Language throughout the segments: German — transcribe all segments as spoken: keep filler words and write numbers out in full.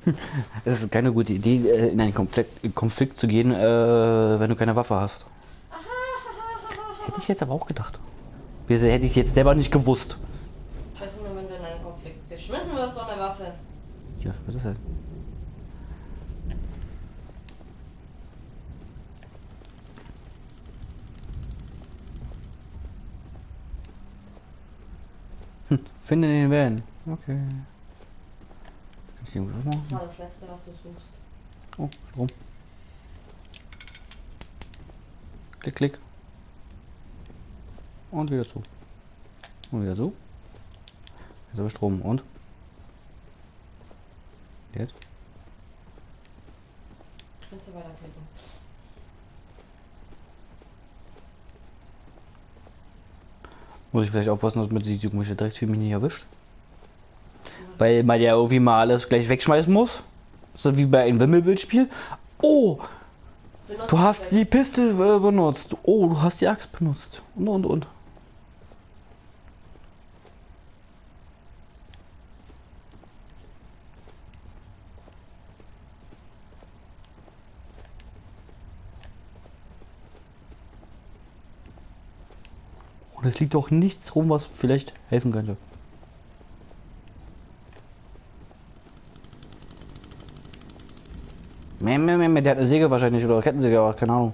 Es ist keine gute Idee, äh, in einen Konflikt, Konflikt zu gehen, äh, wenn du keine Waffe hast. Hätte ich jetzt aber auch gedacht. Wieso hätte ich jetzt selber nicht gewusst? Ich weiß nur, wenn du in einen Konflikt geschmissen wirst ohne Waffe. Ja, was ist das? Hm, finde den Van. Okay. Kann ich den was machen? Das war das Letzte, was du suchst. Oh, Strom. Klick, klick. Und wieder zu. Und wieder so. Jetzt habe ich Strom. Und? Jetzt? Kannst du weiterklicken. Muss ich vielleicht aufpassen, dass man die komische Drecksvieh mich nicht erwischt? Weil man ja irgendwie mal alles gleich wegschmeißen muss. So wie bei einem Wimmelbildspiel. Oh! Benutzt Du hast weg. die Pistole äh, benutzt. Oh, du hast die Axt benutzt. Und und und. Und es liegt doch nichts rum, was vielleicht helfen könnte. Meh, meh, meh, meh, der hat eine Säge wahrscheinlich oder Kettensäge, aber keine Ahnung.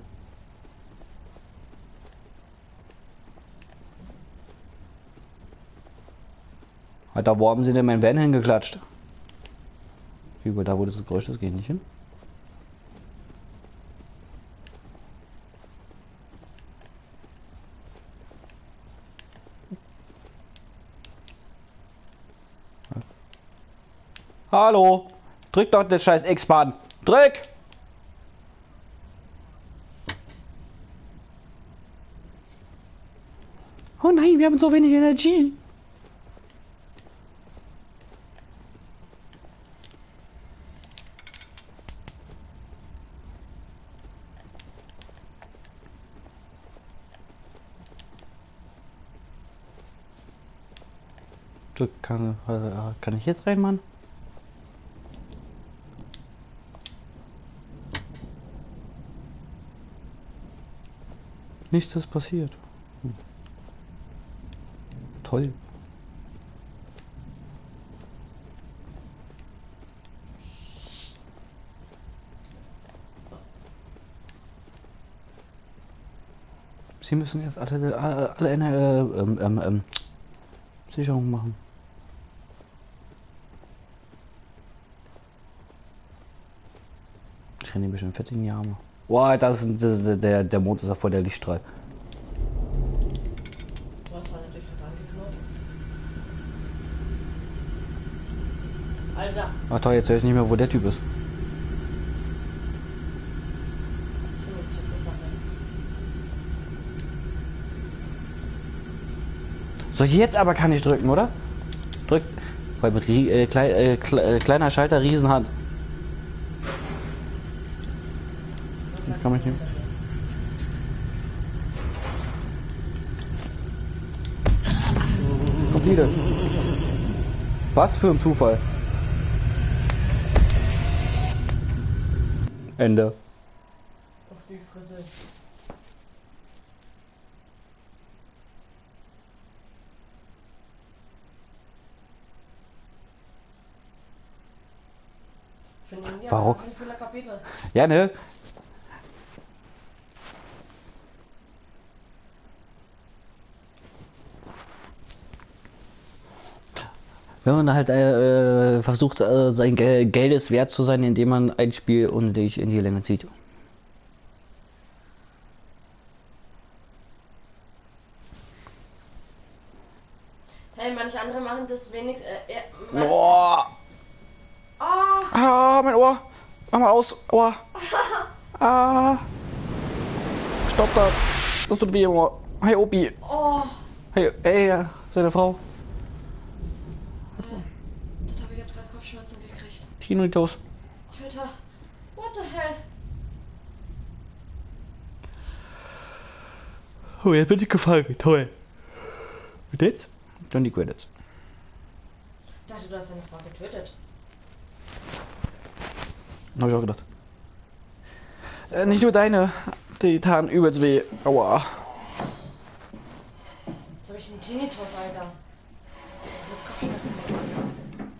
Alter, wo haben sie denn mein Van hingeklatscht? Über da, wo das Geräusch ist, geht nicht hin. Hallo! Drück doch das scheiß X-Bahn! Drück! Oh nein, wir haben so wenig Energie! Drück, kann, äh, kann ich jetzt rein, Mann? Nichts ist passiert. Hm. Toll. Sie müssen jetzt alle, alle, alle eine äh, ähm, ähm, ähm, Sicherung machen. Ich renne ein bisschen fett in die Arme. Boah, das ist, das ist der, der Mond ist ja voll der Lichtstrahl. Du hast da natürlich mit angeknurrt. Alter. Ach toll, jetzt weiß ich nicht mehr, wo der Typ ist. So, jetzt wird das Sache. So, jetzt aber kann ich drücken, oder? Drück. Weil mit Rie äh, klei äh, kle äh, kleiner Schalter, Riesenhand. Das kann man nicht. Komplette. Was für ein Zufall. Ende. Auf die Fresse. Finde ich Warum? ein cooler Kapitel. Ja, ne? Wenn man halt äh, versucht, äh, sein Gel Geldes wert zu sein, indem man ein Spiel unnötig in die Länge zieht. Hey, manche andere machen das wenig. Äh, äh, man, Oh, oh, ah, mein Ohr. Mach mal aus. Ohr. Ah. Stopp das. Das tut weh im Ohr. Hey, Opi. oh. Hey, ey, seine Frau. Das habe ich jetzt gerade Kopfschmerzen gekriegt. Tinnitus. Alter, what the hell? Oh, jetzt bin ich gefangen. Toll. Und jetzt? Dann die Credits. Ich dachte, du hast deine Frau getötet. Hab ich auch gedacht. Äh, nicht nur deine. Die taten übelst weh. Aua. Jetzt hab ich einen Tinnitus, Alter. Ich hab Kopfschmerzen.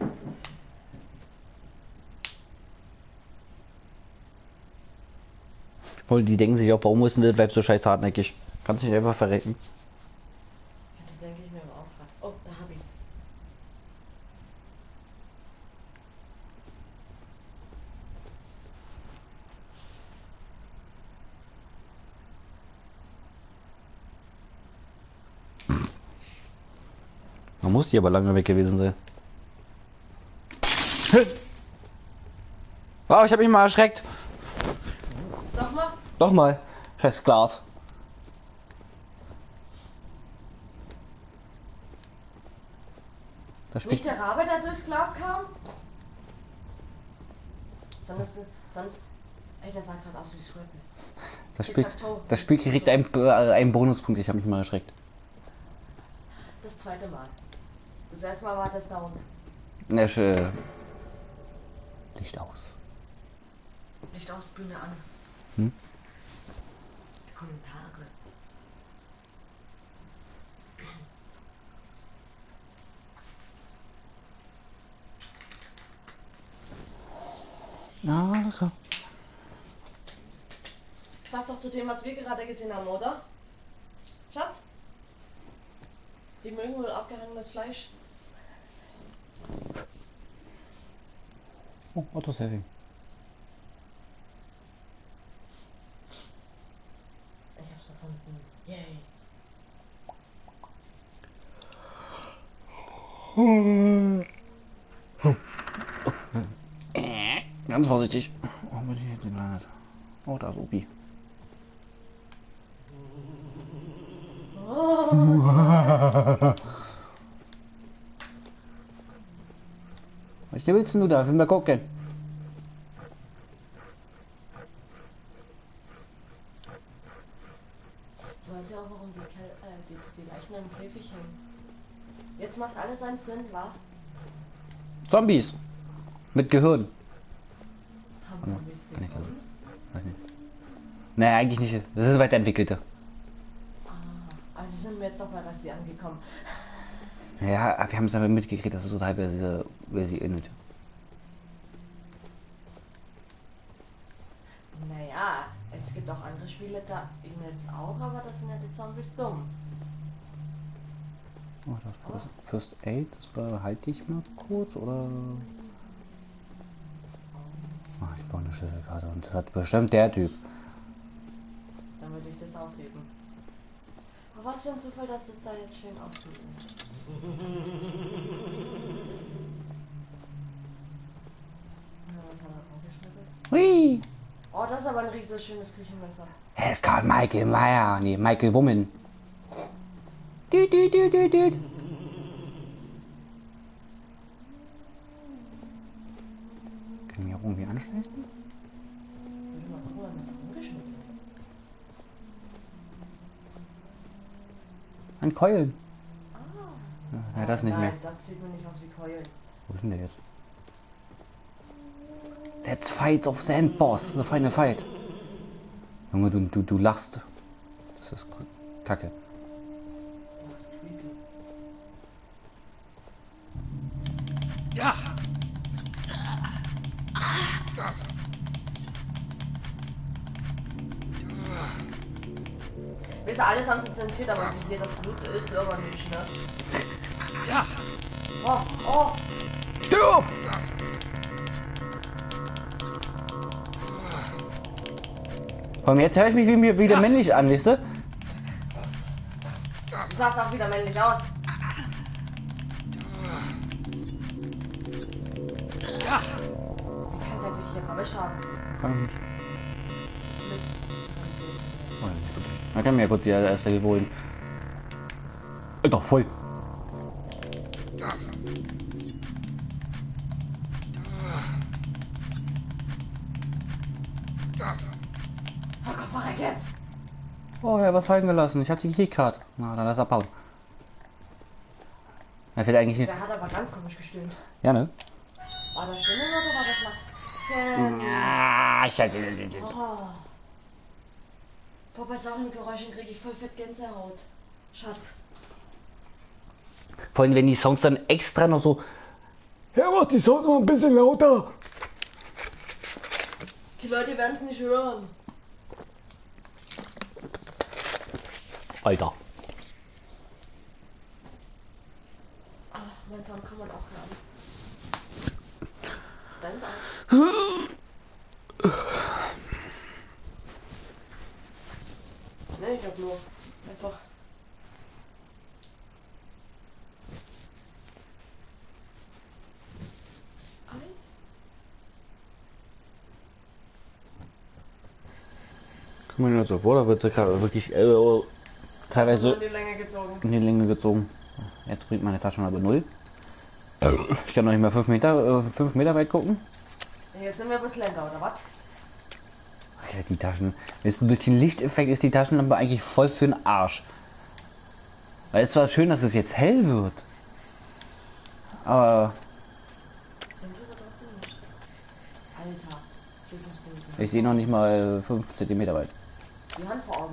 Weil die denken sich auch, warum ist denn das Weib so scheiß hartnäckig? Kannst du nicht einfach verrecken. Das denke ich mir aber auch gerade. Oh, da hab ich's. Man muss die aber lange weg gewesen sein. Wow, ich hab mich mal erschreckt. Doch mal. Doch mal. Scheiß Glas. Das Nicht spielt. der Rabe, der durchs Glas kam? Sonst, sonst, ey, der sah gerade aus wie Squirtle. Das Spiel, Tic-Tac-Toe. das Spiel kriegt einen, äh, einen Bonuspunkt. Ich habe mich mal erschreckt. Das zweite Mal. Das erste Mal war das da unten. Ne, äh, Licht aus. Licht aus, Bühne an. Hm? Die Kommentare. Ja, alles klar. Passt doch zu dem, was wir gerade gesehen haben, oder? Schatz? Die mögen wohl abgehangenes Fleisch. Oh, Autosaving. Ich hab's gefunden. Yay. Ganz vorsichtig. Oh, bin ich jetzt gelandet. Oh, da ist Opi. Was willst du da? Will mal gucken. So weiß ja auch, warum die, Kel äh, die, die Leichen im Käfig hängen. Jetzt macht alles einen Sinn, wa? Zombies. Mit Gehirn. Haben Ja, Zombies kann ich gekommen? Weiß nicht. Nee, eigentlich nicht. Das ist weiterentwickelte. Ah, also sind wir jetzt doch bei Rassi angekommen. Ja, wir haben es aber mitgekriegt, dass es so halb wer sie endet. Naja, es gibt auch andere Spiele, da eben jetzt auch, aber das sind ja die Zombies dumm. Oh, das ist First Aid, das behalte ich mal kurz, oder? Ah, ich baue eine Schlüsselkarte und das hat bestimmt der Typ. Dann würde ich das aufheben. Aber was für ein Zufall, dass das da jetzt schön aussieht. Ja, was hat er aufgeschnippelt? Hui! Oh, das ist aber ein riesiges schönes Küchenmesser. Es kommt Michael Meyer, nee, Michael Woman. Düt, düt, düt, düt, düt. Können wir auch irgendwie anschließen? Ich würde mal gucken, wann das umgeschnitten wird. Ein Keulen. Ah. Ja, das nicht Nein, mehr. das sieht mir nicht aus wie Keulen. Wo ist denn der jetzt? Let's fight of the end boss, the final fight. Junge, du, du, du lachst. Das ist kacke. Ja! Wisst ihr, alles haben sie zensiert, aber wie hier das Blut ist, aber nicht, ne? Ja! Oh, oh! Stopp! Komm, jetzt höre ich mich wie- wieder männlich an, wisst ihr? Du sahst auch wieder männlich aus. Ja! Kann der dich jetzt erwischt haben? Kann ich nicht. Mit. Oh, nicht wirklich. Man kann mir ja kurz die erste Hilfe holen. Alter, voll. Oh Gott, war er jetzt? Oh, er hat was fallen gelassen. Ich hab die Keycard. Na, dann lass abhauen. Er fällt eigentlich nicht. Der hat aber ganz komisch gestöhnt. Ja, ne? War das Stimme oder war das Lachen? ich ja. Oh. Boah, bei solchen Geräuschen kriege ich voll fett Gänsehaut. Schatz. Vor allem, wenn die Songs dann extra noch so. Ja, mach die Songs noch ein bisschen lauter. Die Leute werden es nicht hören. Alter. Ach, mein Sound kann man auch hören. Deins auch. Ne, ich hab nur einfach. Guck mal nur so vor, da wird sie wirklich äh, teilweise in die Länge gezogen. in die Länge gezogen. Jetzt bringt meine Taschenlampe null. Ich kann noch nicht mehr fünf Meter, fünf Meter weit gucken. Jetzt sind wir bis Länder, oder was? Ja, die Taschen. Weißt du, durch den Lichteffekt ist die Taschenlampe eigentlich voll für den Arsch. Weil es zwar schön, dass es jetzt hell wird. Aber Sind wir so trotzdem nicht. Alter, ich seh's nicht böse. ich sehe noch nicht mal fünf Zentimeter weit. Die Hand vor Augen.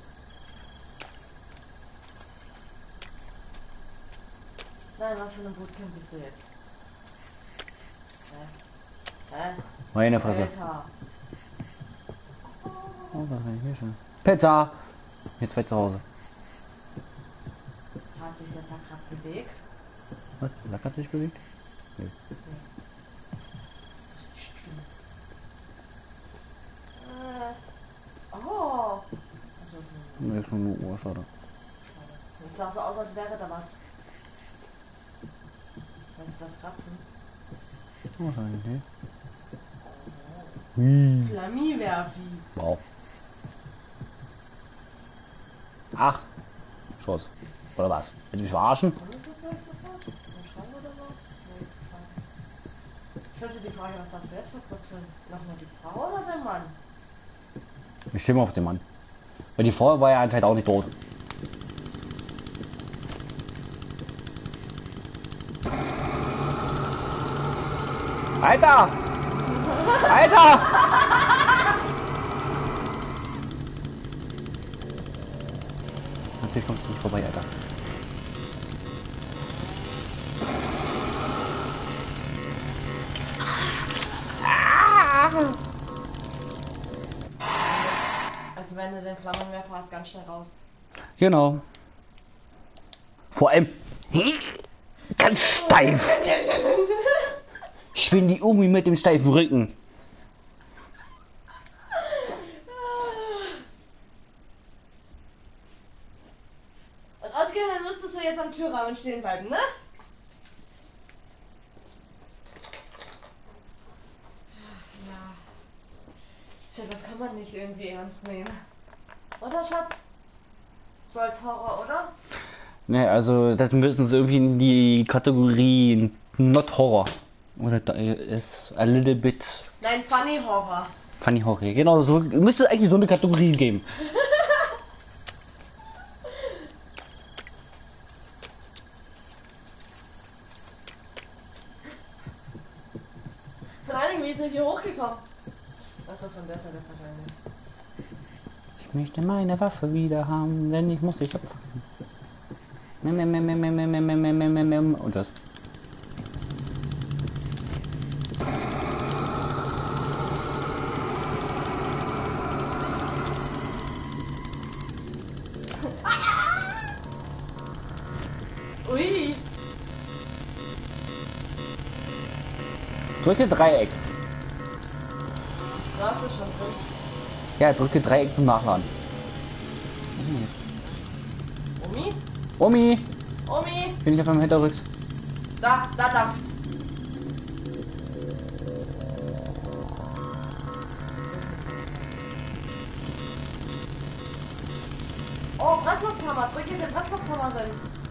Nein, was für ein Bootcamp bist du jetzt? Hä? Hä? Meine Fresse. Alter. Oh, was kann ich hier schon? Pizza! Jetzt weit zu Hause. Hat sich der Sack gerade bewegt? Was? Der Lack hat sich bewegt? Nee. Nee. Was ist das? Was tust du spielen? Äh. Oh! Also, ist ein- Nee, ist nur eine Uhr, schade. Es sah so aus, als wäre da was. Was ist das Kratzen? Oh, wahrscheinlich, ne? Hui. Flammi-Werfi. Wow. Ach, Schuss. Oder was? Willst du mich verarschen? Haben wir so vielleicht noch was? Ein Schrank oder so? Nee, Frage. Ich stelle dir die Frage, was darfst du jetzt verputzeln? Nochmal die Frau oder der Mann? Ich stimme auf den Mann. Weil die Frau war ja anscheinend auch nicht tot. Alter! Alter! Natürlich kommst du nicht vorbei, Alter. Also wenn du den Flammenwerfer hast, ganz schnell raus. Genau. Vor allem ganz steif. Ich bin die Omi mit dem steifen Rücken. Und ausgehend, dann müsstest du jetzt am Türrahmen stehen bleiben, ne? Ja. Shit, das kann man nicht irgendwie ernst nehmen. Oder, Schatz? So als Horror, oder? Ne, also das müssen sie irgendwie in die Kategorie Not Horror. Oder da ist a little bit Nein, Funny Horror. funny Horror. Genau, so müsste es eigentlich so eine Kategorie geben. Vor allen Dingen, wie ist er hier hochgekommen? Achso, von der Seite wahrscheinlich. Ich möchte meine Waffe wieder haben, denn ich muss dich abfangen. Mem, mem, mem, mem, mem, mem, mem, mem, mem, mem. Und das. Ui! Drücke Dreieck. Da ist es schon drin. Ja, drücke Dreieck zum Nachladen. Omi? Omi, Omi? bin ich auf meinem Hinterrücks? Da, da dampft's. Oh, Presslufthammer, drücke den Presslufthammer drin.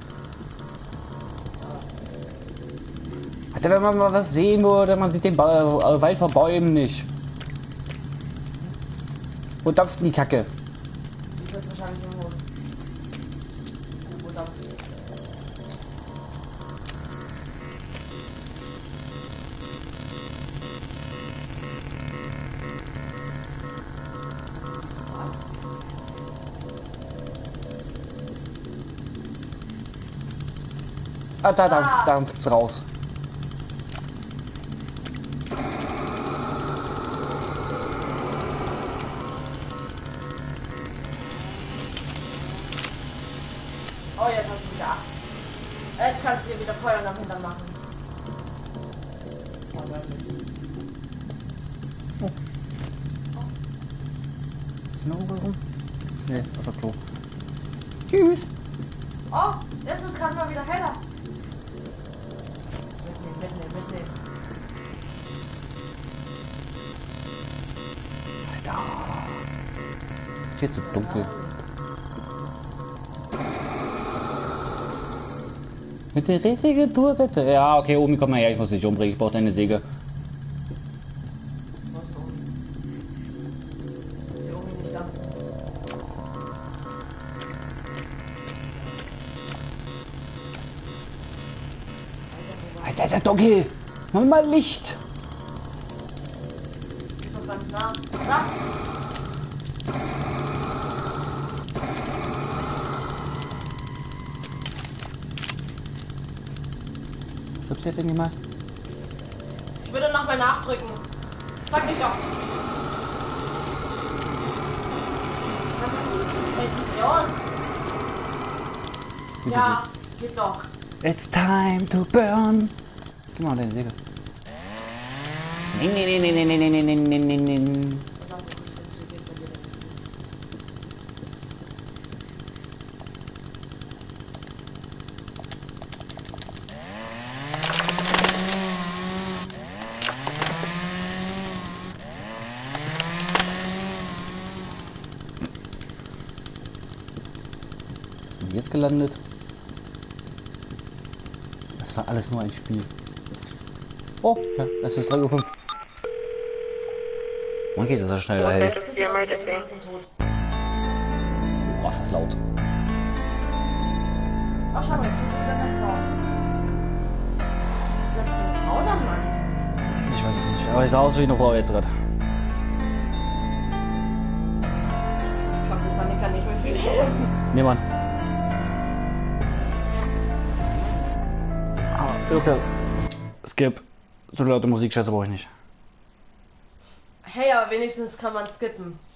Alter, wenn man mal was sehen würde, man sieht den ba äh, Wald vor Bäumen nicht. Wo dampft denn die Kacke? Die ist jetzt wahrscheinlich im Haus. Wo dampft's? Ah, da, da Ah. dampft's raus. Oh, jetzt hast du wieder acht. Jetzt kannst du dir wieder Feuer nach hinten machen. Aber nicht. Noch rum? Nee, auf der Klo. Tschüss. Oh, jetzt ist gerade mal wieder heller. Mitnehmen, mitnehmen, mitnehmen. Alter. Es ist jetzt so dunkel. Mit der richtigen Tour. Ja, okay, Omi, komm mal her, ich muss dich umbringen. Ich brauche deine Säge. Wo ist die Omi? Ist die Omi nicht da? Alter, ist ja dunkel. Mach mal Licht. Die ist doch ganz nah. Da! Stirbst du jetzt irgendwie mal? Ich würde noch mal nachdrücken. Sag nicht doch. Los! Ja, geht doch. It's time to burn. Gib mal deine Säge. Nee, nee, nee, nee, nee, nee, nee, nee, nee, nee, nee. Was auch nicht, wenn es geht, bei dir dann ist Sind wir jetzt gelandet? Das war alles nur ein Spiel. Oh, ja, es ist drei Uhr fünf. Man geht, dass er schneller hält. Jetzt bist du tot. Oh, ist das laut. Oh, schau mal, jetzt bist du wieder eine Frau. Bist du jetzt eine Frau oder ein Mann? Ich weiß es nicht, aber ich sah aus wie eine Frau jetzt gerade. Ich glaube, das Annika nicht mehr viel helfen. Nee, Mann. Ah, okay. Skip. So laute Musikscheiße brauche ich nicht. Hey, aber wenigstens kann man skippen.